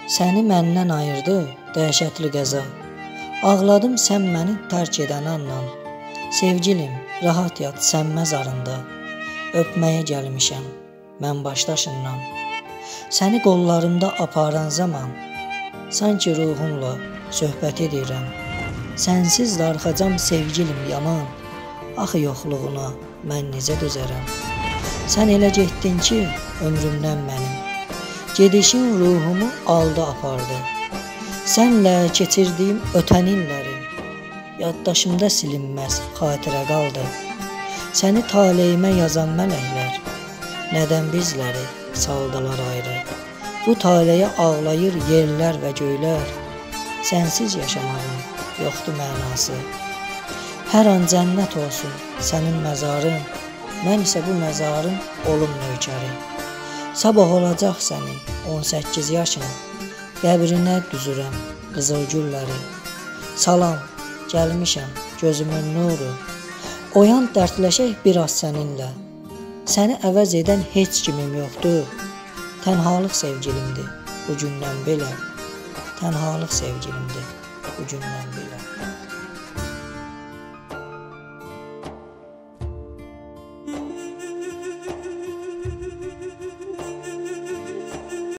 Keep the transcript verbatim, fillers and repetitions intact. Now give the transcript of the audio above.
Səni məndən ayırdı dəhşətli qəza. Ağladım sən məni tərk edən andan. Sevgilim, rahat yat sən məzarında. Öpməyə gəlmişəm mən başdaşından. Səni qollarımda aparan zaman sanki ruhumla söhbət edirəm. Sənsiz darxacam sevgilim yaman. Axı yoxluğuna mən necə dözərəm. Sən elə getdin ki ömrümdən mənim. Gedişin ruhumu aldı apardı. Sənlə keçirdiyim ötən illərim yaddaşımda silinməz xatirə qaldı. Səni taleyimə yazan mələklər nədən bizləri saldılar ayrı. Bu taleyə ağlayır yerlər və göylər. Sənsiz yaşamağın yoxdur mənası. Hər an cənnət olsun sənin məzarın. Mən isə bu məzarın olum nökəri. Sabah olacaq sənin on səkkiz yaşın. Qəbrinə düzürəm qızıl gülləri. Salam, gəlmişəm gözümün nuru. Oyan dərdləşək biraz səninlə. Səni əvəz edən heç kimim yoxdur. Tənhalıq sevgilimdir bu gündən belə. Tənhalıq sevgilimdir bu gündən belə.